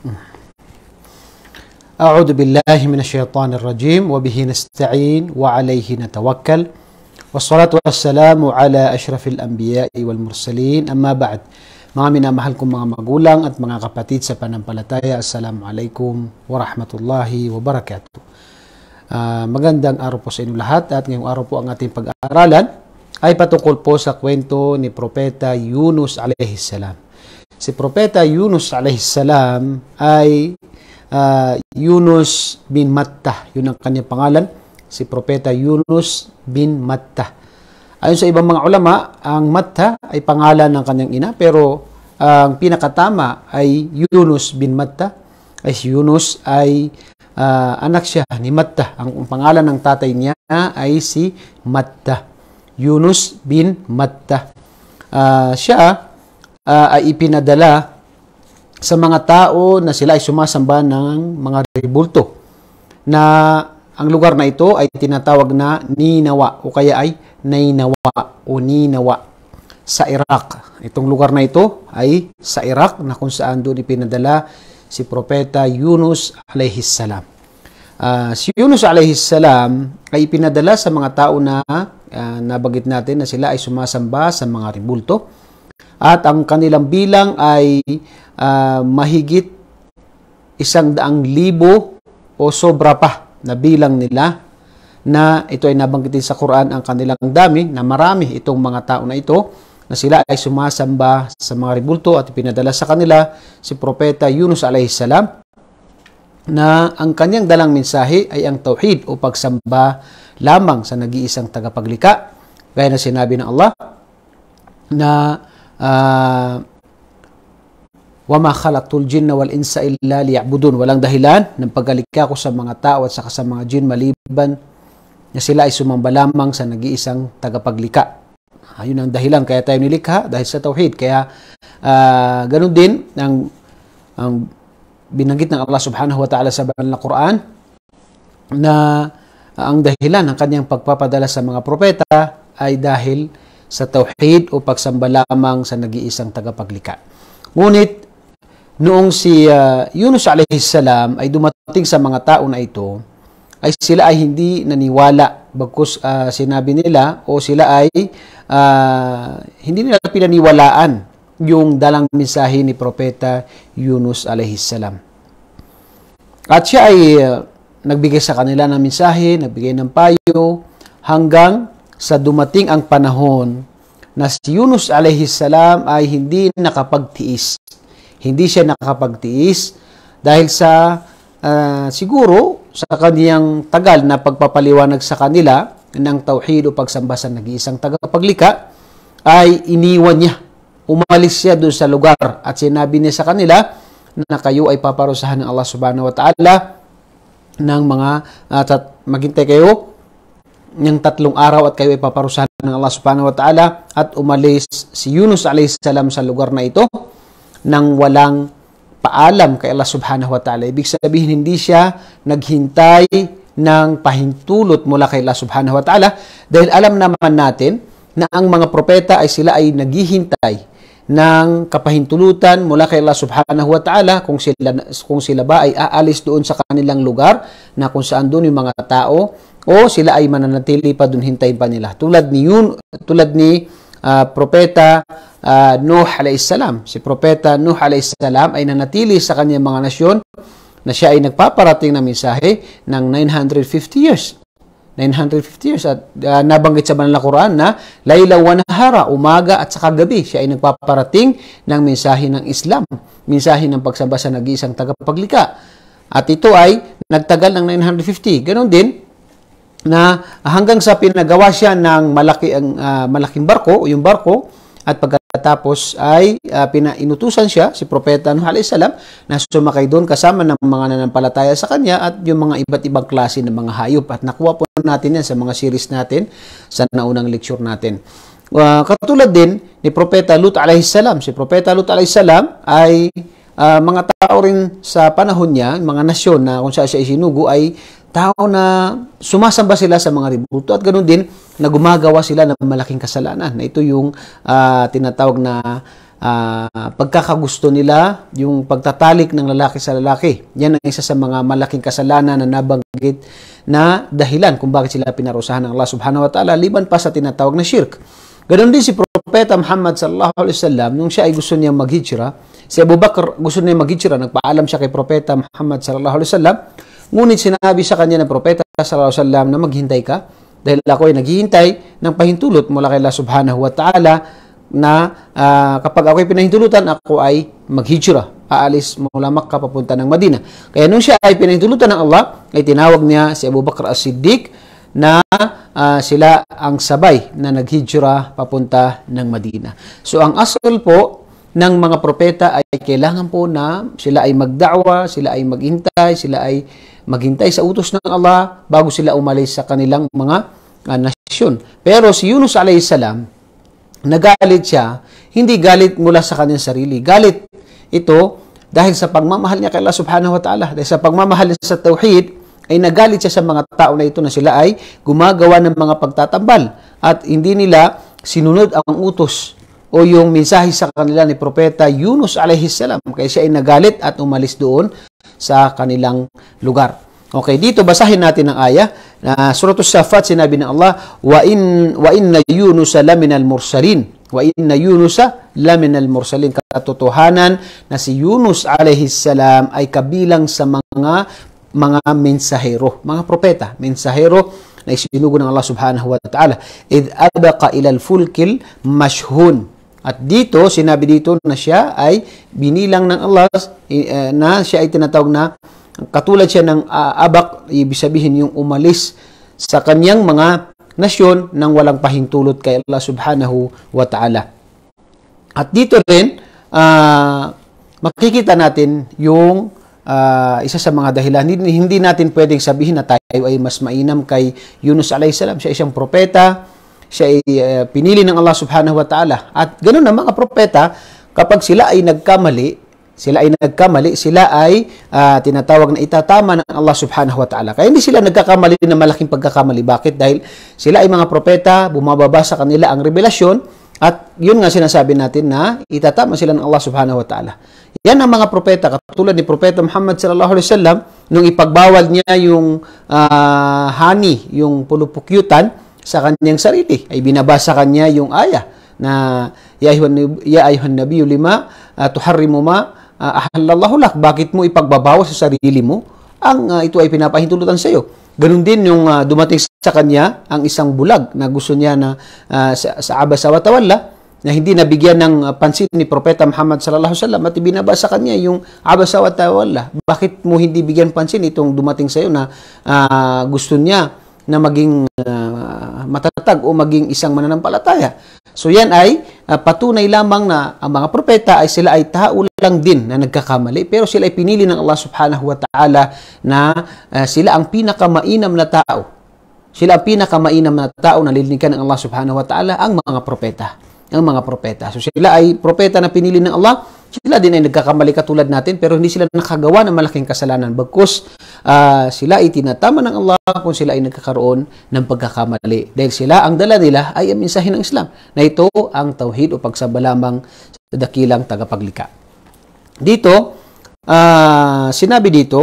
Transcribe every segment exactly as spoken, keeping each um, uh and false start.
أعوذ بالله من الشيطان الرجيم وبه نستعين وعليه نتوكل والصلاة والسلام على أشرف الأنبياء والمرسلين أما بعد. Mga minamahal kong mga magulang at mga kapatid sa panampalataya, Assalamualaikum warahmatullahi wabarakatuh. Uh, magandang araw po sa inyo lahat at ngayong araw po ang ating pag-aaralan ay patungkol po sa kwento ni Propeta Yunus alayhis salam. Si Propeta Yunus alayhis salam ay Uh, Yunus bin Matta, yun ang kanyang pangalan, si Propeta Yunus bin Matta. Ayon sa ibang mga ulama, ang Matta ay pangalan ng kanyang ina, pero ang pinakatama ay Yunus bin Matta, ay si Yunus ay uh, anak siya ni Matta. Ang pangalan ng tatay niya ay si Matta, Yunus bin Matta. Uh, siya uh, ay ipinadala sa mga tao na sila ay sumasamba ng mga rebulto, na ang lugar na ito ay tinatawag na Ninawa o kaya ay Nainawa o Ninawa sa Iraq. Itong lugar na ito ay sa Iraq, na kung saan doon ipinadala si Propeta Yunus alayhis salam. Uh, si Yunus alayhis salam ay ipinadala sa mga tao na uh, nabanggit natin na sila ay sumasamba sa mga rebulto, at ang kanilang bilang ay uh, mahigit isang daang libo o sobra pa na bilang nila, na ito ay nabanggitin sa Quran ang kanilang dami, na marami itong mga tao na ito na sila ay sumasamba sa mga rebulto, at pinadala sa kanila si Propeta Yunus alayhis salam na ang kanyang dalang mensahe ay ang tauhid o pagsamba lamang sa nag-iisang tagapaglikha, gaya na sinabi ng Allah na Uh, wama khalaqtul jinna wal insa illa liya'budun. Walang dahilan ng pagkalikha ko sa mga tao at saka sa mga jin maliban na sila ay sumamba lamang sa nag-iisang tagapaglikha. Ayun ang dahilan kaya tayo nilikha, dahil sa tauhid. Kaya uh, ganun din ang, ang binanggit ng Allah subhanahu wa ta'ala sa banal na Quran na uh, ang dahilan ng kanyang pagpapadala sa mga propeta ay dahil sa tauhid o pagsamba lamang sa nag-iisang tagapaglikha. Ngunit noong si uh, Yunus alayhis salam ay dumating sa mga tao na ito, ay sila ay hindi naniwala, bagkus uh, sinabi nila o sila ay uh, hindi nila pinaniwalaan yung dalang mensahe ni Propeta Yunus alayhis salam. At siya ay uh, nagbigay sa kanila ng mensahe, nagbigay ng payo, hanggang sa dumating ang panahon na si Yunus alayhis salam ay hindi nakapagtiis. Hindi siya nakapagtiis dahil sa uh, siguro sa kaniyang tagal na pagpapaliwanag sa kanila ng tauhid o pagsamba sa nag-iisang tagapaglikha, ay iniwan niya. Umalis siya doon sa lugar at sinabi niya sa kanila na kayo ay paparusahan ng Allah subhanahu wa ta'ala ng mga uh, tat- maghintay kayo ng tatlong araw at kayo ay paparusahan ng Allah subhanahu wa ta'ala. At umalis si Yunus alayhis salam sa lugar na ito nang walang paalam kay Allah subhanahu wa ta'ala. Ibig sabihin, hindi siya naghintay ng pahintulot mula kay Allah subhanahu wa ta'ala, dahil alam naman natin na ang mga propeta ay sila ay naghihintay ng kapahintulutan mula kay Allah subhanahu wa ta'ala kung sila, kung sila ba ay aalis doon sa kanilang lugar na kung saan doon yung mga tao, o sila ay mananatili pa doon, hintayin pa nila. Tulad ni Yun, tulad ni uh, Propeta uh, Nuh alayhis salam. Si Propeta Nuh alayhis salam ay nanatili sa kanyang mga nasyon na siya ay nagpaparating ng mensahe ng nine hundred fifty years. nine hundred fifty years. At uh, nabanggit sa banal na Quran na layla wa nahara, umaga at saka gabi, siya ay nagpaparating ng mensahe ng Islam, mensahe ng pagsamba sa nag-iisang tagapaglikha. At ito ay nagtagal ng nine hundred fifty. Ganon din na hanggang sa pinagawa siya ng malaki ang uh, malaking barko, o yung barko, at pagkatapos ay uh, pinainutusan siya si Propeta Nuh alayhis salam na sumakay doon kasama ng mga nanampalataya sa kanya at yung mga iba't ibang klase ng mga hayop. At nakuha po natin yan sa mga series natin sa naunang lecture natin. Uh, katulad din ni Propeta Lut alayhis salam. Si Propeta Lut alayhis salam ay uh, mga tao rin sa panahon niya, mga nasyon na kung saan siya isinugo, ay tao na sumasamba sila sa mga rebulto, at ganoon din na gumagawa sila ng malaking kasalanan. Na ito yung uh, tinatawag na uh, pagkakagusto nila, yung pagtatalik ng lalaki sa lalaki. Yan ang isa sa mga malaking kasalanan na nabanggit na dahilan kung bakit sila pinarusahan ng Allah subhanahu wa ta'ala, liban pa sa tinatawag na shirk. Ganon din si Propeta Muhammad sallallahu alaihi wasallam, nung siya ay gusto niya maghijra, si Abu Bakr gusto niya maghijra, nagpaalam siya kay Propeta Muhammad sallallahu alaihi wasallam, ngunit sinabi sa kanya ng Propeta sallallahu alaihi wasallam na maghintay ka, dahil ako ay naghihintay ng pahintulot mula kay Allah subhanahu wa ta'ala na uh, kapag ako ay pinahintulutan, ako ay maghijra, aalis mula Makkah papunta ng Madina. Kaya nung siya ay pinahintulutan ng Allah, ay tinawag niya si Abu Bakr as-Siddiq na uh, sila ang sabay na naghijra papunta ng Madina. So ang asal po ng mga propeta ay kailangan po na sila ay magda'wa, sila ay maghintay, sila ay maghintay sa utos ng Allah bago sila umalis sa kanilang mga uh, nasyon. Pero si Yunus alayhi salam, nagalit siya, hindi galit mula sa kanyang sarili. Galit ito dahil sa pagmamahal niya kay Allah subhanahu wa ta'ala. Dahil sa pagmamahal niya sa tauhid, ay nagalit siya sa mga tao na ito na sila ay gumagawa ng mga pagtatambal at hindi nila sinunod ang utos o yung mensahe sa kanila ni Propeta Yunus alayhi salam. Kaya siya ay nagalit at umalis doon sa kanilang lugar. Okay, dito basahin natin ang ayah. Uh, Surah As-Saffat, sinabi ng Allah, wa in wa inna Yunus laminal mursalin. Wa inna Yunus laminal mursalin. Katotohanan na si Yunus alayhi salam ay kabilang sa mga mga mensahero, mga propeta, mensahero na isinugo ng Allah subhanahu wa ta'ala. Idh abaqa ilal fulkil mashhun. At dito, sinabi dito na siya ay binilang ng Allah, uh, na siya ay tinatawag na katulad siya ng uh, abak, ibig sabihin yung umalis sa kanyang mga nasyon nang walang pahintulot kay Allah subhanahu wa ta'ala. At dito rin, uh, makikita natin yung uh, isa sa mga dahilan. Hindi, hindi natin pwedeng sabihin na tayo ay mas mainam kay Yunus alayhi salam. Siya isang propeta, siya ay uh, pinili ng Allah subhanahu wa ta'ala. At ganoon ang mga propeta, kapag sila ay nagkamali, Sila ay nagkamali, sila ay uh, tinatawag na itatama ng Allah subhanahu wa ta'ala. Kaya hindi sila nagkakamali na malaking pagkakamali. Bakit? Dahil sila ay mga propeta, bumababa sa kanila ang revelasyon, at yun nga sinasabi natin na itatama sila ng Allah subhanahu wa ta'ala. Yan ang mga propeta, katulad ni Propeta Muhammad sallallahu alaihi wasallam, nung ipagbawal niya yung uh, honey, yung pulupukyutan sa kanyang sarili, ay binabasa kanya yung ayah na ya ayuhan nabiyyu lima uh, tuharrimu ma Uh, ahallallahu lak, bakit mo ipagbabawas sa sarili mo? Ang uh, ito ay pinapahintulutan sa iyo. Ganun din yung uh, dumating sa kanya ang isang bulag na gusto niya na uh, sa, sa abasa wa tawalla, na hindi nabigyan ng uh, pansin ni Propeta Muhammad sallallahu alaihi wasallam at ibinaba sa kanya yung abasa wa tawalla. Bakit mo hindi bigyan pansin itong dumating sa iyo na uh, gusto niya na maging uh, matatag o maging isang mananampalataya? So yan ay uh, patunay lamang na ang mga propeta ay sila ay tao lang din na nagkakamali, pero sila ay pinili ng Allah subhanahu wa ta'ala na uh, sila ang pinakamainam na tao. Sila ang pinakamainam na tao na nilinikan ng Allah subhanahu wa ta'ala, ang mga propeta. Ang mga propeta. So sila ay propeta na pinili ng Allah, sila din ay nagkakamali katulad natin, pero hindi sila nakagawa ng malaking kasalanan. Bagkus uh, sila ay tinatama ng Allah kung sila ay nagkakaroon ng pagkakamali. Dahil sila, ang dala nila ay ang mensahe ng Islam, na ito ang tauhid o pagsamba lamang sa dakilang tagapaglikha. Dito, uh, sinabi dito,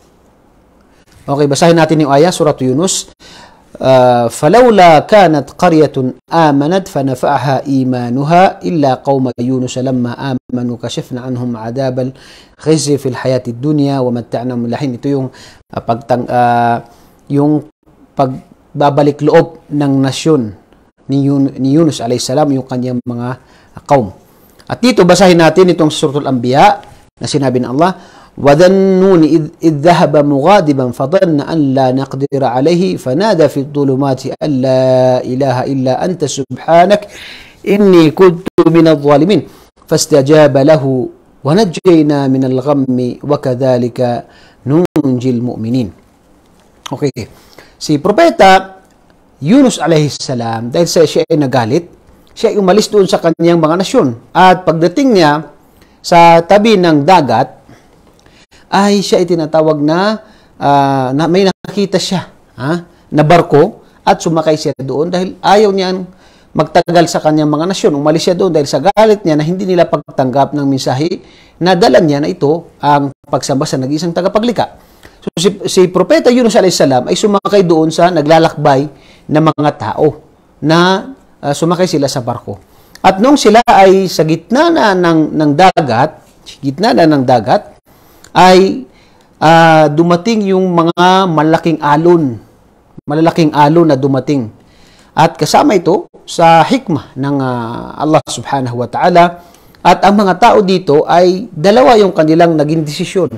okay, basahin natin yung ayah, Surah Yunus. Uh, فلولا كانت قرية آمنت فنفعها إيمانها إلا قوم يونس لما آمنوا كشفنا عنهم عذاب الخزي في الحياة الدنيا ومتعناهم إلى حين. Ito yung uh, pagtang uh, yung pagbabalik loob ng nasyon ni, Yun, ni Yunus alayhi salam, yung kanyang mga uh, kaum. At dito basahin natin itong Surah Al-Anbiya na sinabi ng Allah, وَذَنُّونِ إِذْ ذَهَبَ مُغَاضِبًا فَظَنَّ أَنْ لَا نَقْدِرَ عَلَيْهِ فَنَادَى فِي الظُّلُمَاتِ أَنْ لَا إِلَهَ إِلَّا أَنْتَ سُبْحَانَكَ إِنِّي كُنْتُ مِنَ الظَّالِمِينَ فَاسْتَجَابَ لَهُ وَنَجَّيْنَا مِنَ الْغَمِّ وَكَذَلِكَ نُنْجِي الْمُؤْمِنِينَ. Okay. Si Propeta Yunus alayhi salam, dahil sa siya ay nagalit, siya ay umalis doon sa kanyang mga nasyon. At pagdating niya sa tabi ng dagat, ay siya ay tinatawag na, uh, na may nakita siya ha, na barko, at sumakay siya doon dahil ayaw niyang magtagal sa kanyang mga nasyon. Umalis siya doon dahil sa galit niya na hindi nila pagtanggap ng mensahe na dala niya na ito ang pagsamba sa nag-iisang tagapaglikha. So, si, si Propeta Yunus alayhis salam ay sumakay doon sa naglalakbay na mga tao na uh, sumakay sila sa barko. At nung sila ay sa gitna na ng, ng dagat, gitna na ng dagat, ay uh, dumating yung mga malaking alon. Malalaking alon na dumating. At kasama ito sa hikmah ng uh, Allah subhanahu wa ta'ala. At ang mga tao dito ay dalawa yung kanilang naging desisyon.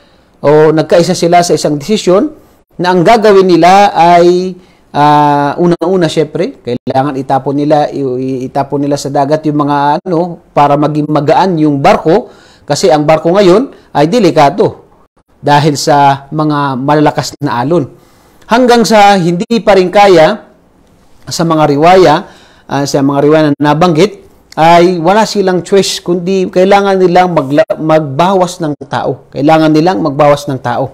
O nagkaisa sila sa isang desisyon na ang gagawin nila ay Uh, una-una syempre, kailangan itapon nila itapon nila sa dagat yung mga ano para maging magaan yung barko kasi ang barko ngayon ay delikado dahil sa mga malalakas na alon. Hanggang sa hindi pa rin kaya sa mga riwaya, uh, sa mga riwaya na nabanggit ay wala silang choice kundi kailangan nilang magla- magbawas ng tao. Kailangan nilang magbawas ng tao.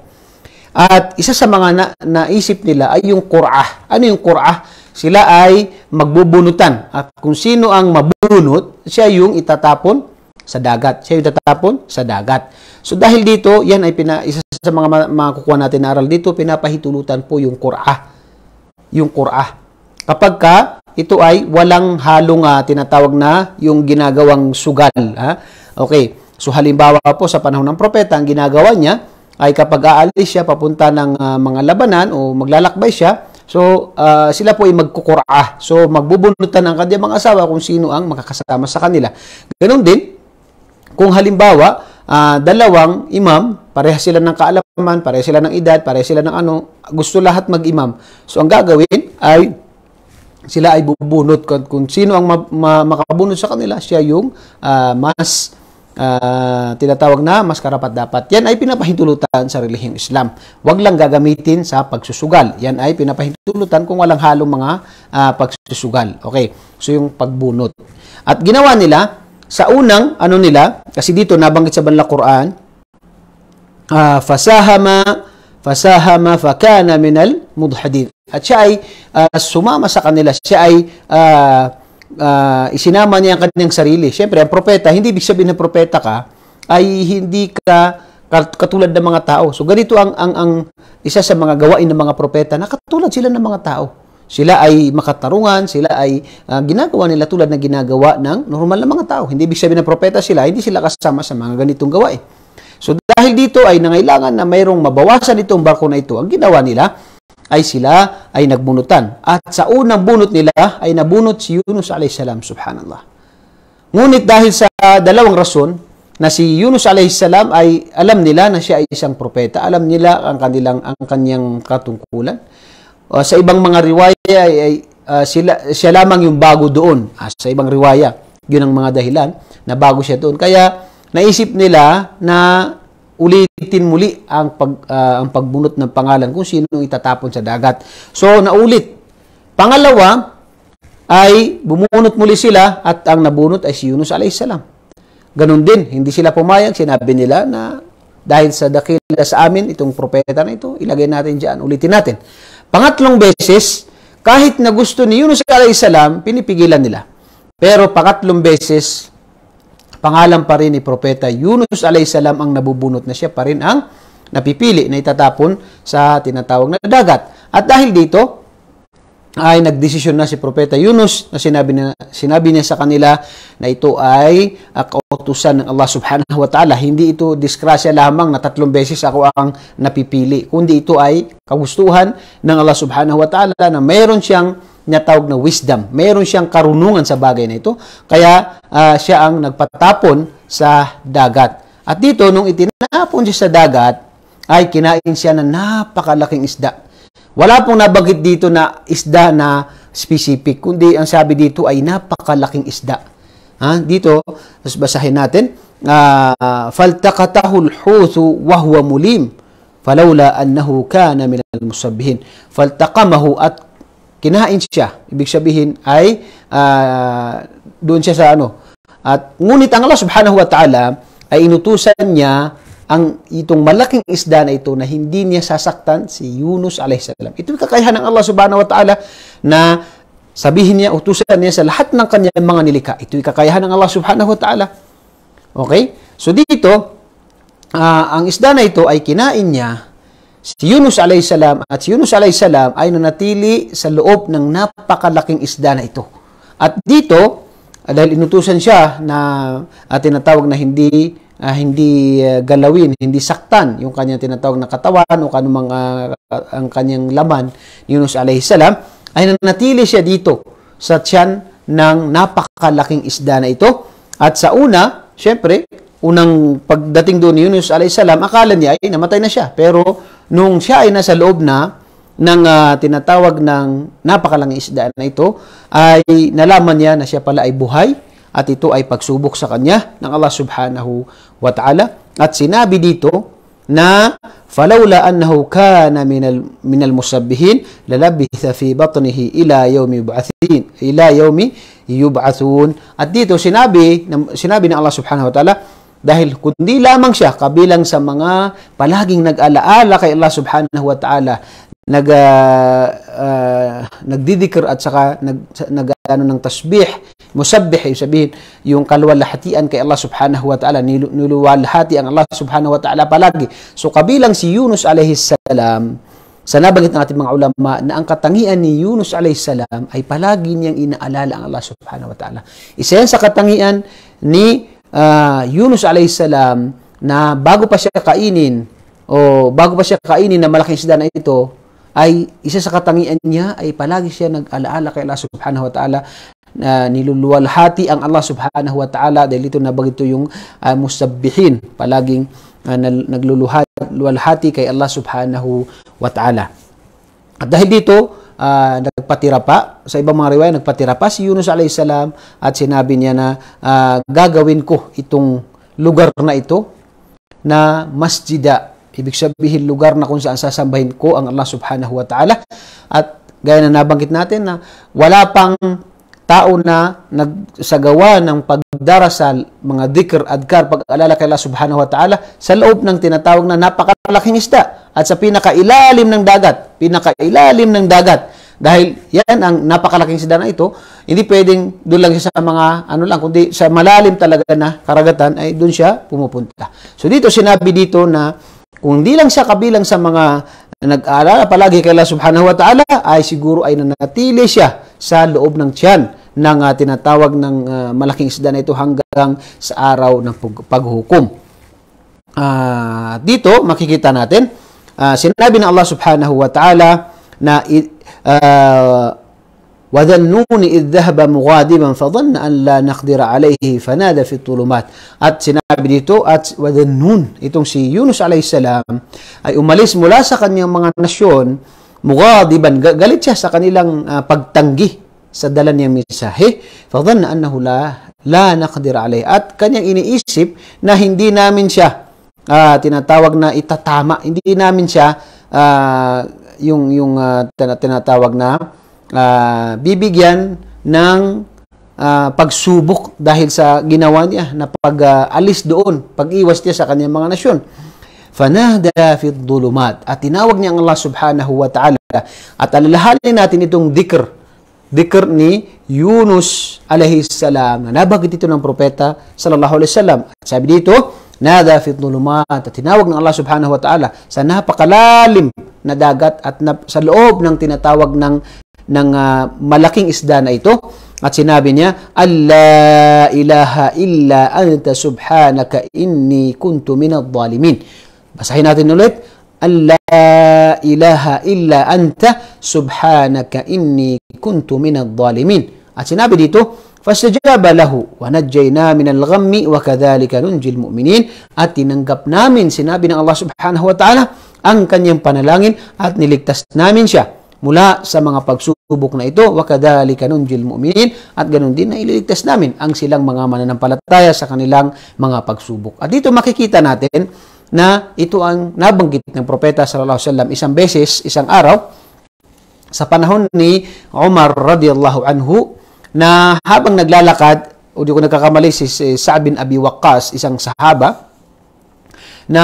At isa sa mga na, naisip nila ay yung Qur'ah. Ano yung Qur'ah? Sila ay magbubunutan. At kung sino ang mabunot, siya yung itatapon sa dagat. Siya yung itatapon sa dagat. So dahil dito, yan ay pina, isa sa mga makukuha natin na aral dito, pinapahitulutan po yung Qur'ah. Yung Qur'ah. Kapag ka, ito ay walang halong uh, tinatawag na yung ginagawang sugal. Ha? Okay. So halimbawa po sa panahon ng propeta, ang ginagawa niya, ay kapag aalis siya papunta ng uh, mga labanan o maglalakbay siya, so uh, sila po ay magkukurah. So magbubunutan ang kanyang mga asawa kung sino ang makakasama sa kanila. Ganon din, kung halimbawa, uh, dalawang imam, parehas sila ng kaalaman, parehas sila ng edad, parehas sila ng ano, gusto lahat mag-imam. So ang gagawin ay sila ay bubunot. Kung, kung sino ang ma- ma- makabunot sa kanila, siya yung uh, mas Uh, tinatawag na mas karapat-dapat. Yan ay pinapahintulutan sa relihiyong Islam. Huwag lang gagamitin sa pagsusugal. Yan ay pinapahintulutan kung walang halong mga uh, pagsusugal. Okay. So yung pagbunot. At ginawa nila sa unang ano nila, kasi dito nabanggit sa banal Quran, uh, fasahama fasahama fakana minal mudhadin. At siya ay uh, sumama sa kanila. Siya ay uh, Uh, isinama niya ang kanyang sarili. Siyempre, ang propeta, hindi ibig sabihin na propeta ka, ay hindi ka katulad ng mga tao. So, ganito ang, ang, ang isa sa mga gawain ng mga propeta na katulad sila ng mga tao. Sila ay makatarungan, sila ay uh, ginagawa nila tulad na ginagawa ng normal na mga tao. Hindi ibig sabihin na propeta sila, hindi sila kasama sa mga ganitong gawain. So, dahil dito ay nangailangan na mayroong mabawasan itong barko na ito, ang ginawa nila, ay sila ay nagbunutan. At sa unang bunot nila ay nabunot si Yunus alayhis salam, subhanallah. Ngunit dahil sa dalawang rason na si Yunus alayhis salam ay alam nila na siya ay isang propeta, alam nila ang kanilang ang kanyang katungkulan. Uh, sa ibang mga riwaya ay, ay uh, sila siya lamang yung bago doon. Uh, sa ibang riwaya, yun ang mga dahilan na bago siya doon. Kaya naisip nila na ulitin muli ang pag uh, ang pagbunot ng pangalan kung sino itatapon sa dagat. So naulit. Pangalawa ay bumunot muli sila at ang nabunot ay si Yunus alayhis salam. Ganon din, hindi sila pumayag, sinabi nila na dahil sa dakila sa amin itong propeta na ito, ilagay natin diyan, ulitin natin. Pangatlong beses, kahit na gusto ni Yunus alayhis salam, pinipigilan nila. Pero pangatlong beses pangalan pa rin ni Propeta Yunus alayhis salam ang nabubunot na siya pa rin ang napipili na itatapon sa tinatawag na dagat. At dahil dito, ay nagdesisyon na si Propeta Yunus na sinabi, na, sinabi niya sa kanila na ito ay uh, kautusan ng Allah subhanahu wa ta'ala. Hindi ito disgrasya lamang na tatlong beses ako ang napipili, kundi ito ay kagustuhan ng Allah subhanahu wa ta'ala na mayroon siyang tinatawag na wisdom. Mayroon siyang karunungan sa bagay na ito. Kaya uh, siya ang nagpatapon sa dagat. At dito, nung itinapon siya sa dagat, ay kinain siya ng napakalaking isda. Wala pong nabanggit dito na isda na specific, kundi ang sabi dito ay napakalaking isda. Ha? Dito, basahin natin, uh, فَالْتَقَتَهُ الْحُوتُ وَهُوَ مُلِيمٌ فَلَوْلَا أَنَّهُ كَانَ مِنَ الْمُصَبِّحِينَ فَالْتَقَمَهُ at kinain siya. Ibig sabihin ay uh, doon siya sa ano. At ngunit ang Allah subhanahu wa ta'ala ay inutusan niya ang itong malaking isda na ito na hindi niya sasaktan si Yunus alayhis salam. Ito yung kakayahan ng Allah subhanahu wa ta'ala na sabihin niya, utusan niya sa lahat ng kanyang mga nilikha. Ito'y kakayahan ng Allah subhanahu wa ta'ala. Okay? So dito, uh, ang isda na ito ay kinain niya si Yunus alayhi salam, at si Yunus alayhi salam ay nanatili sa loob ng napakalaking isda na ito. At dito, uh, dahil inutusan siya na uh, tinatawag na hindi uh, hindi uh, galawin, hindi saktan yung kanyang tinatawag na katawan o kanumang uh, ang kanyang laman ni Yunus alayhi salam, ay nanatili siya dito sa tiyan ng napakalaking isda na ito. At sa una, syempre, unang pagdating doon ni Yunus alayhi salam, akala niya ay namatay na siya. Pero nung siya ay nasa loob na ng uh, tinatawag ng napakalang isda na ito, ay nalaman niya na siya pala ay buhay at ito ay pagsubok sa kanya ng Allah subhanahu wa ta'ala. At sinabi dito na falawla annahu kana minal minal musabbihin lalabitha fi batnihi ila yawmi yub'athin ila yawmi yub'athun. At dito sinabi sinabi ng Allah subhanahu wa ta'ala, dahil kundi lamang siya kabilang sa mga palaging nag-alaala kay Allah subhanahu wa ta'ala, nag uh, uh, nagdidikir at saka nag, nag ano ng tasbih, musabbih, yung sabihin yung kaluwalhatian kay Allah subhanahu wa ta'ala, niluluwalhati ang Allah subhanahu wa ta'ala palagi. So kabilang si Yunus alayhi salam, sa nabanggit ng ating mga ulama na ang katangian ni Yunus alayhi salam ay palagi niyang inaalala ang Allah subhanahu wa ta'ala. Isa yan sa katangian ni Uh, Yunus alayhi salam, na bago pa siya kainin o bago pa siya kainin na malaking isda na ito, ay isa sa katangian niya ay palagi siya nag-alaala kay Allah subhanahu wa ta'ala, na uh, niluluwalhati ang Allah subhanahu wa ta'ala, dahil ito nabagito yung uh, musabbihin, palaging uh, nagluluwalhati kay Allah subhanahu wa ta'ala. At dahil dito, Uh, nagpatira pa, sa ibang mga riwaya, nagpatira pa si Yunus alayhi salam at sinabi niya na uh, gagawin ko itong lugar na ito na masjida. Ibig sabihin, lugar na kung saan sasambahin ko ang Allah subhanahu wa ta'ala. At gaya na nabanggit natin na wala pang tao na nagsagawa ng pagdarasal, mga dhikr, adkar, pag-alala kay Allah subhanahu wa ta'ala sa loob ng tinatawag na napakalaking isda at sa pinakailalim ng dagat, pinakailalim ng dagat. Dahil yan ang napakalaking isda na ito, hindi pwedeng doon lang siya sa mga ano lang, kundi sa malalim talaga na karagatan ay doon siya pumupunta. So dito sinabi dito na kung di lang siya kabilang sa mga nag-aalala palagi kay Allah subhanahu wa ta'ala, ay siguro ay nanatili siya sa loob ng tiyan ng uh, tinatawag ng uh, malaking isda na ito hanggang sa araw ng paghukom. Uh, dito makikita natin, uh, sinabi ng Allah subhanahu wa ta'ala na uh, وَذَنُّونِ إِذْ ذَهَبَ مُغَاضِبًا فَظَنَّ أَنْ لَا نَقْدِرَ عَلَيْهِ فَنَادَى فِي الظُّلُمَاتِ. At sinabi dito, at وَذَنُّونِ, itong si Yunus alayhi salam ay umalis mula sa kanyang mga nasyon, mughadiban, galit siya sa kanilang uh, pagtanggi sa dala niyang mensahe. فَظَنَّ أَنَّهُ لَا لَا نَقْدِرَ عَلَيْهِ. At kanyang iniisip na hindi namin siya uh, tinatawag na itatama, hindi namin siya uh, yung, yung uh, tinatawag na Uh, bibigyan ng uh, pagsubok dahil sa ginawa niya na pag-alis uh, doon, pag-iwas niya sa kanyang mga nasyon. Fanada fi dhulumat, at tinawag niya ang Allah subhanahu wa ta'ala. At alalahanin natin itong dhikr, dhikr ni Yunus alayhi salam, na nabanggit ito ng propeta sallallahu alaihi wasallam. Sabi dito, nada fi dhulumat, at tinawag ng Allah subhanahu wa ta'ala sa napakalalim na dagat at na, sa loob ng tinatawag ng ng uh, malaking isda na ito, at sinabi niya, alla ilaha illa anta subhanaka inni kuntu minadh dhalimin. Basahin natin ulit, alla ilaha illa anta subhanaka inni kuntu minadh dhalimin. At sinabi dito, fastajaba lahu wa najjayna minal ghammi wa kadhalika nunjil mu'minin. At tinanggap namin, sinabi ng Allah subhanahu wa ta'ala, ang kanyang panalangin at niligtas namin siya mula sa mga pagsubok na ito, wa kadhalika nunjil mu'minin, at ganoon din na ililigtas namin ang silang mga mananampalataya sa kanilang mga pagsubok. At dito makikita natin na ito ang nabanggit ng propeta sallallahu alaihi wasallam isang beses, isang araw, sa panahon ni Umar radiyallahu anhu, na habang naglalakad, o di ko nagkakamali, si Sa'd bin Abi Waqqas, isang sahaba, na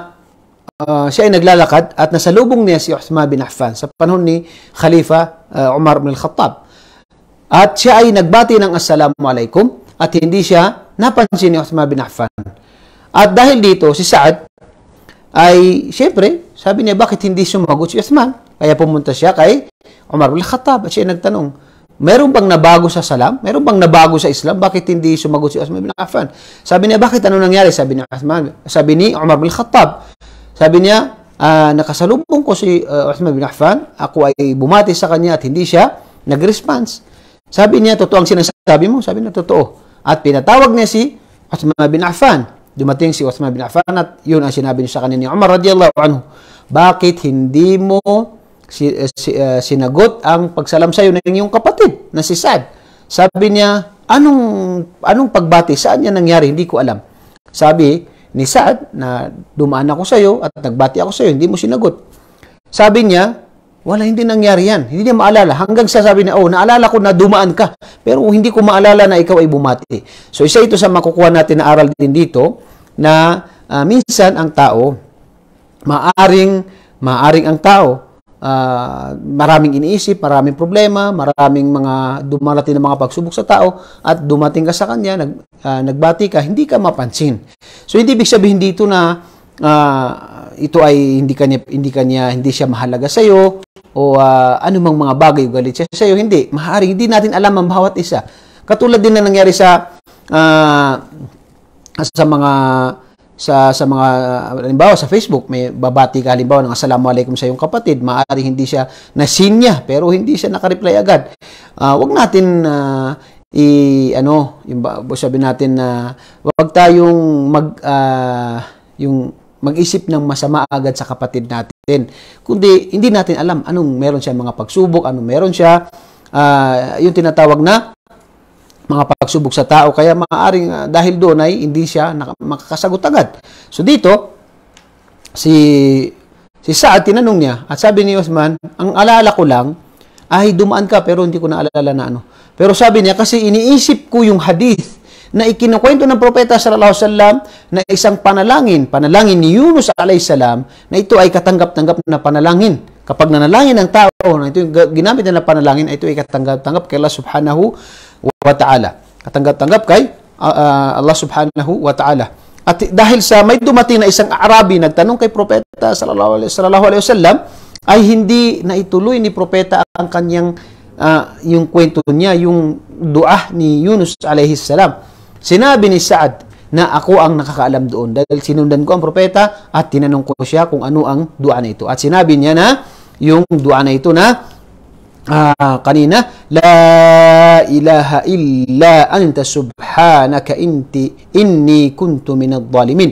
Uh, siya ay naglalakad at nasalubong niya si Uthman bin Affan sa panahon ni Khalifa uh, Umar bin al-Khattab. At siya ay nagbati ng assalamualaikum at hindi siya napansin ni Uthman bin Affan. At dahil dito, si Sa'ad ay, siyempre, sabi niya, bakit hindi sumagot si Uthman? Kaya pumunta siya kay Umar bin Khattab at siya nagtanong, meron bang nabago sa salam? Meron bang nabago sa Islam? Bakit hindi sumagot si Uthman bin Affan? Sabi niya, bakit ano nangyari? Sabi ni Uthman, sabi ni Umar bin Khattab. Sabi niya, uh, nakasalubong ko si uh, Uthman bin Affan, ako ay bumati sa kanya at hindi siya nag-response. Sabi niya, totoo ang sinasabi mo? Sabi niya, totoo. At pinatawag niya si Uthman bin Affan. Dumating si Uthman bin Affan at yun ang sinabi niya sa kanina ni Umar radiyallahu anhu. Bakit hindi mo si, si, uh, sinagot ang pagsalam sa iyo ng iyong kapatid na si Sa'ad? Sabi niya, anong, anong pagbati? Saan niya nangyari? Hindi ko alam. Sabi ni Sa'ad na dumaan ako sa iyo at nagbati ako sa iyo, hindi mo sinagot. Sabi niya, wala, hindi nangyari yan. Hindi niya maalala. Hanggang sa sabi niya, oh, naalala ko na dumaan ka. Pero hindi ko maalala na ikaw ay bumati. So, isa ito sa makukuha natin na aral din dito na uh, minsan ang tao, maaring, maaring ang tao, uh, maraming iniisip, maraming problema, maraming mga dumarating na mga pagsubok sa tao at dumating ka sa kanya, nag, uh, nagbati ka, hindi ka mapansin. So, hindi ibig sabihin dito na uh, ito ay hindi kanya, hindi kanya, hindi siya mahalaga sa iyo o uh, anumang mga bagay galit siya sa iyo. Hindi. Maaaring hindi natin alam ang bawat isa. Katulad din na nangyari sa uh, sa mga sa sa mga halimbawa sa Facebook, may babati ka halimbawa ng assalamualaikum sa iyong kapatid, maaaring hindi siya nasin niya pero hindi siya naka-reply agad. Uh, wag natin uh, i ano, yung sabi natin na uh, wag tayong mag uh, yung mag-isip ng masama agad sa kapatid natin. Kundi hindi natin alam anong meron siya mga pagsubok, anong meron siya uh, yung tinatawag na mga pagsubok sa tao. Kaya maaaring uh, dahil doon ay hindi siya makakasagot agad. So dito, si, si Sa'ad tinanong niya at sabi ni Uthman, ang alaala ko lang ay dumaan ka pero hindi ko na alala na ano. Pero sabi niya kasi iniisip ko yung hadith na ikinukwento ng propeta sallallahu alaihi wasallam na isang panalangin, panalangin ni Yunus alaihi salam, na ito ay katanggap-tanggap na panalangin. Kapag nanalangin ng tao, na ito yung ginamit na panalangin, ito ay katanggap-tanggap kay Allah subhanahu wa ta'ala. Katanggap-tanggap kay uh, uh, Allah subhanahu wa ta'ala. At dahil sa may dumating na isang Arabi nagtanong kay propeta sallallahu alaihi wasallam, ay hindi na ituloy ni propeta ang kanyang uh, yung kwento niya, yung dua ni Yunus alaihi salam. Sinabi ni Sa'ad na ako ang nakakaalam doon dahil sinundan ko ang propeta at tinanong ko siya kung ano ang dua na ito. At sinabi niya na yung dua na ito na uh, kanina, La ilaha illa anta subhanaka inti, inni kuntu minadh dhalimin.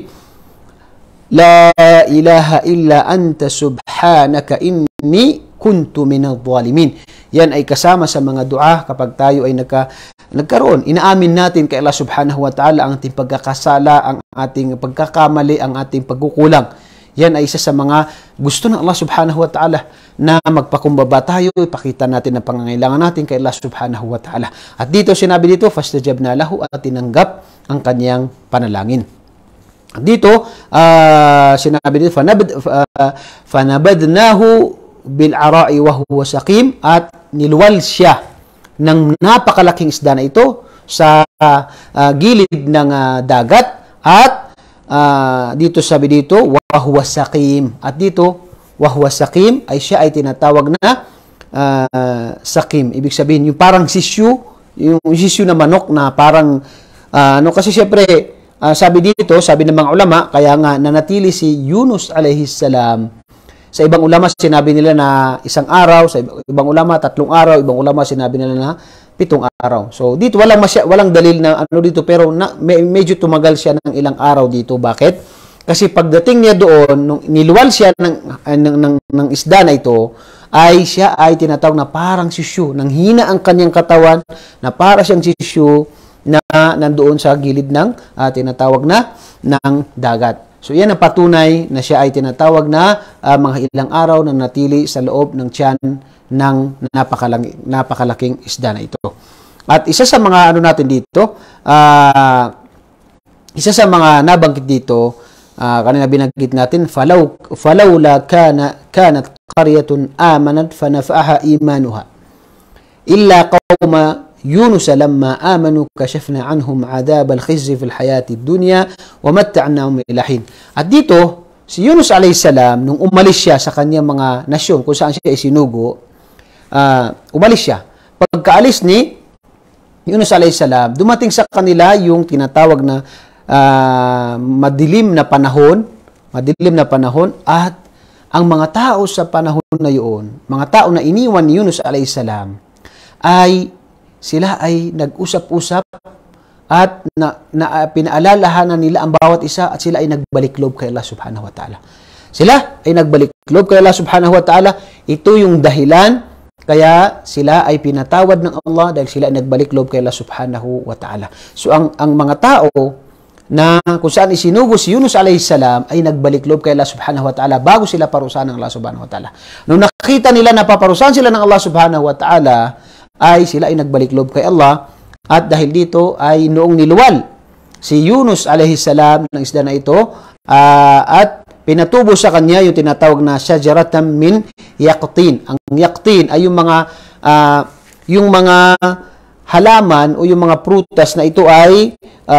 La ilaha illa anta subhanaka inni kuntu minadh dhalimin. Yan ay kasama sa mga dua kapag tayo ay nagka, nagkaroon. Inaamin natin kay Allah subhanahu wa ta'ala ang ating pagkakasala, ang ating pagkakamali, ang ating pagkukulang. Yan ay isa sa mga gusto ng Allah subhanahu wa ta'ala na magpakumbaba tayo, ipakita natin ang pangangailangan natin kay Allah subhanahu wa ta'ala. At dito sinabi dito, fastajabna lahu, at tinanggap ang kanyang panalangin. Dito, uh, sinabi dito, fanabad, uh, fanabadnahu bil-ara'i wa huwa saqim, at niluwal siya ng napakalaking isda na ito sa uh, gilid ng uh, dagat at uh, dito sabi dito wa huwa saqim, at dito wa huwa saqim ay siya ay tinatawag na uh, saqim. Ibig sabihin yung parang sisyu, yung sisyu na manok na parang uh, ano kasi syempre uh, sabi dito, sabi ng mga ulama, kaya nga nanatili si Yunus alayhi salam. Sa ibang ulama, sinabi nila na isang araw, sa ibang ulama, tatlong araw, ibang ulama, sinabi nila na pitong araw. So, dito, walang, masya, walang dalil na ano dito, pero na, me, medyo tumagal siya ng ilang araw dito. Bakit? Kasi pagdating niya doon, nung niluwal siya ng, ng, ng, ng isda na ito, ay siya ay tinatawag na parang sisyo. Nang hina ang kanyang katawan, na para siyang sisyo na nandoon sa gilid ng uh, tinatawag na ng dagat. So, yan ang patunay na siya ay tinatawag na uh, mga ilang araw na natili sa loob ng tiyan ng napakalaking, napakalaking isda na ito. At isa sa mga ano natin dito, uh, isa sa mga nabanggit dito, uh, kanina binanggit natin, falaw, falawla kana, kanat qaryatun amanat fanafa'aha imanuha illa qawma يونس لما آمنوا كشفنا عنهم عذاب الخزي في الحياة الدنيا ومتعناهم إلى حين. At dito, si Yunus alayhi salam, nung umalis siya sa kanyang mga nasyon kung saan siya isinugo, uh, umalis siya. Pagkaalis ni Yunus alayhi salam, dumating sa kanila yung tinatawag na uh, madilim na panahon, madilim na panahon, at ang mga tao sa panahon na yun, mga tao na iniwan ni Yunus alayhi salam, ay sila ay nag-usap-usap at na, na pinaalalahanan nila ang bawat isa at sila ay nagbalik loob kay Allah subhanahu wa ta'ala. Sila ay nagbalik loob kay Allah subhanahu wa ta'ala. Ito yung dahilan kaya sila ay pinatawad ng Allah dahil sila ay nagbalik loob kay Allah subhanahu wa ta'ala. So ang, ang mga tao na kung saan isinugo si Yunus alayhi salam ay nagbalik loob kay Allah subhanahu wa ta'ala bago sila parusahan ng Allah subhanahu wa ta'ala. Nung nakita nila na paparusahan sila ng Allah subhanahu wa ta'ala, ay sila ay nagbalik loob kay Allah, at dahil dito ay noong niluwal si Yunus alayhi salam ng isda na ito uh, at pinatubo sa kanya yung tinatawag na shajaratan min yaqtin. Ang yaqtin ay yung mga uh, yung mga halaman o yung mga prutas na ito ay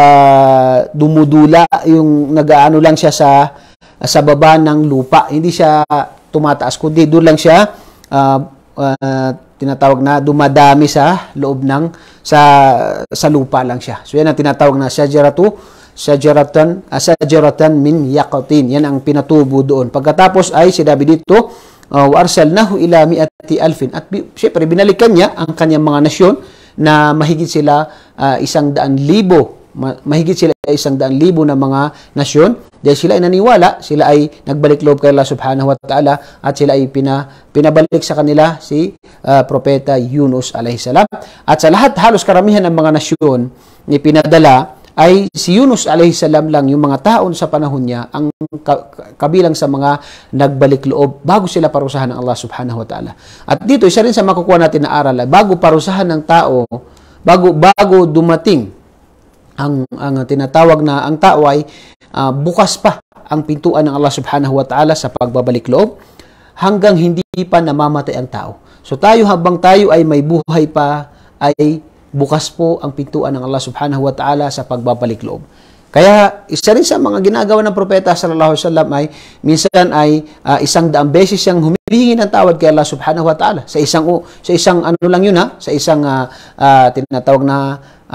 uh, dumudula, yung nagaano lang siya sa sa baba ng lupa, hindi siya tumataas kundi doon lang siya uh, uh, tinatawag na dumadami sa loob ng sa sa lupa lang siya. So yan ang tinatawag na shajaratu shajaratan uh, shajaratan min yaqtin. Yan ang pinatubo doon. Pagkatapos ay sinabi dito uh, wa arsalnahu ila mi'ati alfin, at syempre binalikan niya ang kanyang mga nasyon na mahigit sila uh, isang daan libo, ma mahigit sila isang daan libo na mga nasyon. Dahil sila ay naniwala, sila ay nagbalik loob kay Allah subhanahu wa ta'ala, at sila ay pina, pinabalik sa kanila si uh, Propeta Yunus alayhi salam. At sa lahat, halos karamihan ng mga nasyon ni pinadala, ay si Yunus alayhi salam lang yung mga taon sa panahon niya ang ka kabilang sa mga nagbalik loob bago sila parusahan ng Allah subhanahu wa ta'ala. At dito, isa rin sa makukuha natin na aral, bago parusahan ng tao, bago, bago dumating ang, ang tinatawag na ang tao ay uh, bukas pa ang pintuan ng Allah subhanahu wa ta'ala sa pagbabalik loob hanggang hindi pa namamatay ang tao. So tayo, habang tayo ay may buhay pa, ay bukas po ang pintuan ng Allah subhanahu wa ta'ala sa pagbabalik loob. Kaya isa rin sa mga ginagawa ng propeta sallallahu alaihi wasallam ay minsan ay uh, isang daang beses siyang humihingi ng tawad kay Allah subhanahu wa ta'ala. Sa isang uh, sa isang ano lang yun ha, sa isang uh, uh, tinatawag na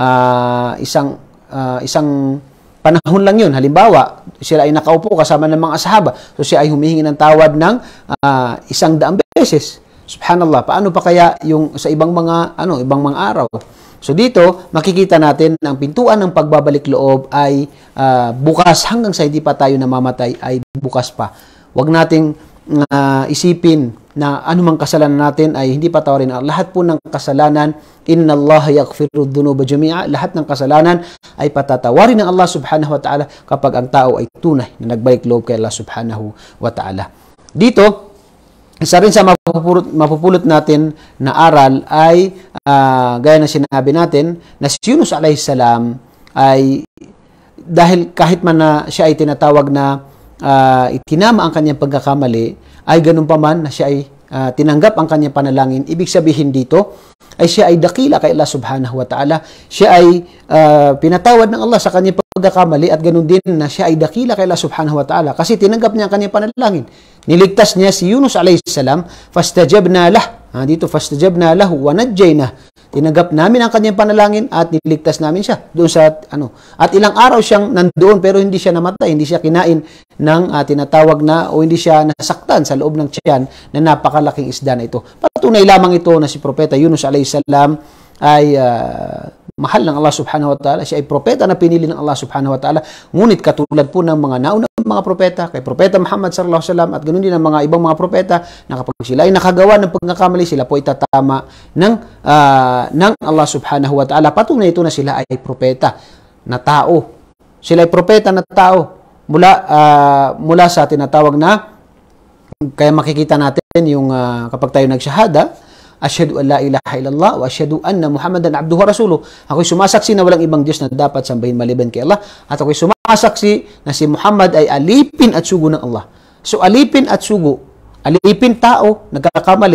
uh, isang uh, isang panahon lang yun. Halimbawa, sila ay nakaupo kasama ng mga sahaba. So siya ay humihingi ng tawad ng uh, isang daang beses. Subhanallah, paano pa kaya yung sa ibang mga ano, ibang mga araw? So dito, makikita natin na ang pintuan ng pagbabalik loob ay uh, bukas hanggang sa hindi pa tayo namamatay ay bukas pa. Huwag nating uh, isipin na anumang kasalanan natin ay hindi patawarin. Lahat po ng kasalanan, inna Allah yaghfiru dhunuba jami'a, lahat ng kasalanan ay patatawarin ng Allah subhanahu wa ta'ala kapag ang tao ay tunay na nagbalik loob kay Allah subhanahu wa ta'ala. Dito, isa rin sa mapupulot, mapupulot natin na aral ay uh, gaya na sinabi natin na si Yunus alayhi salam ay dahil kahit man na siya ay tinatawag na uh, itinama ang kanyang pagkakamali, ay ganun pa man na siya ay uh, tinanggap ang kanyang panalangin. Ibig sabihin dito ay siya ay dakila kay Allah subhanahu wa ta'ala. Siya ay uh, pinatawad ng Allah sa kanyang pagkakamali, at ganun din na siya ay dakila kay Allah subhanahu wa ta'ala kasi tinanggap niya ang kanyang panalangin. Niligtas niya si Yunus alayhi salam, fastajabna lah. Ha, dito, fastajabna lahu wa najjayna. Tinanggap namin ang kanyang panalangin at niligtas namin siya doon sa ano. At ilang araw siyang nandoon pero hindi siya namatay, hindi siya kinain ng uh, tinatawag na o hindi siya nasaktan sa loob ng tiyan na napakalaking isda na ito. Patunay lamang ito na si Propeta Yunus alayhi salam ay uh, mahal ng Allah subhanahu wa ta'ala. Siya ay propeta na pinili ng Allah subhanahu wa ta'ala. Ngunit katulad po ng mga naunang mga propeta, kay Propeta Muhammad sallallahu alaihi wasallam at ganoon din ang mga ibang mga propeta, na kapag sila ay nakagawa ng pagkakamali, sila po itatama ng, uh, ng Allah subhanahu wa ta'ala. Patunay ito na sila ay propeta na tao. Sila ay propeta na tao mula, uh, mula sa tinatawag na, kaya makikita natin yung uh, kapag tayo nagsyahada, Asyhadu an la ilaha illallah wa asyhadu anna Muhammadan abduhu wa rasuluh. Ako'y sumasaksi na walang ibang Diyos na dapat sambahin maliban kay Allah, at ako'y sumasaksi na si Muhammad ay alipin at sugo ng Allah. So alipin at sugo, alipin tao, nagkakamali.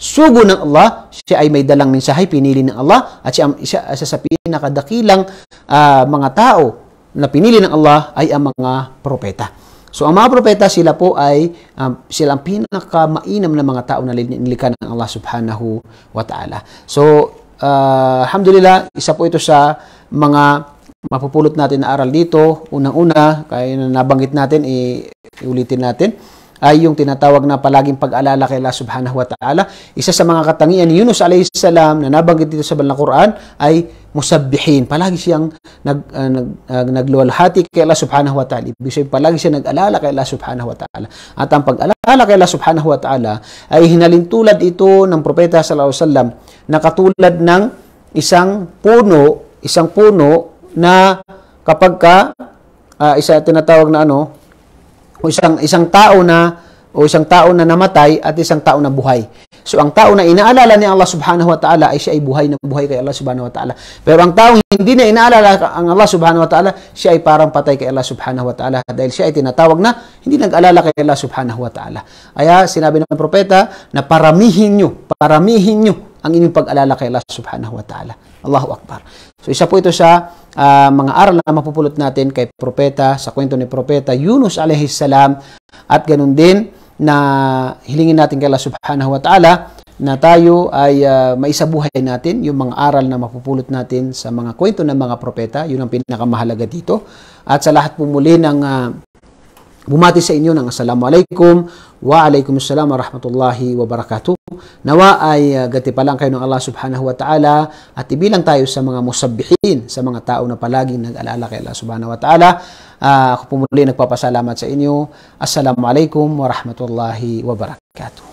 sugo ng Allah, siya ay may dalang mensahe, pinili ng Allah, at siya, siya isa sa pinakadakilang uh, mga tao na pinili ng Allah ay ang mga propeta. So, ang mga propeta, sila po ay um, sila ang pinakamainam na mga tao na nilikha ng Allah subhanahu wa ta'ala. So, uh, alhamdulillah, isa po ito sa mga mapupulot natin na aral dito. Unang-una, kaya na nabanggit natin, iulitin natin, ay yung tinatawag na palaging pag-alala kay Allah subhanahu wa ta'ala. Isa sa mga katangian ni Yunus alayhi salam na nabanggit dito sa Banal na Quran ay musabbihin. Palagi siyang nag, uh, nag, uh, nagluwalhati kay Allah subhanahu wa ta'ala. Ibig sabihin, palagi siya nag-alala kay Allah subhanahu wa ta'ala. At ang pag-alala kay Allah subhanahu wa ta'ala ay hinalintulad ito ng propeta sallallahu alaihi wasallam na katulad ng isang puno, isang puno na kapag ka, uh, isa tinatawag na ano, o isang isang tao na o isang tao na namatay at isang tao na buhay. So ang tao na inaalala ni Allah subhanahu wa ta'ala ay siya ay buhay na buhay kay Allah subhanahu wa ta'ala. Pero ang tao hindi na inaalala ang Allah subhanahu wa ta'ala, siya ay parang patay kay Allah subhanahu wa ta'ala dahil siya ay tinatawag na hindi nag-alala kay Allah subhanahu wa ta'ala. Kaya sinabi ng propeta na paramihin nyo, paramihin nyo ang inyong pag-alala kay Allah subhanahu wa ta'ala. Allahu Akbar. So isa po ito sa uh, mga aral na mapupulot natin kay propeta, sa kwento ni propeta Yunus alayhi salam, at ganun din na hilingin natin kay Allah subhanahu wa ta'ala na tayo ay uh, maisabuhay natin yung mga aral na mapupulot natin sa mga kwento ng mga propeta. Yun ang pinakamahalaga dito. At sa lahat po muli ng uh, bumati sa inyo ng Assalamualaikum wa alaikumussalam wa rahmatullahi wa barakatuh. Nawa ay uh, gatipalang kayo ng Allah subhanahu wa ta'ala at ibilang tayo sa mga musabbihin, sa mga tao na palaging nag-alala kay Allah subhanahu wa ta'ala. Uh, ako po muli nagpapasalamat sa inyo. Assalamualaikum wa rahmatullahi wa barakatuh.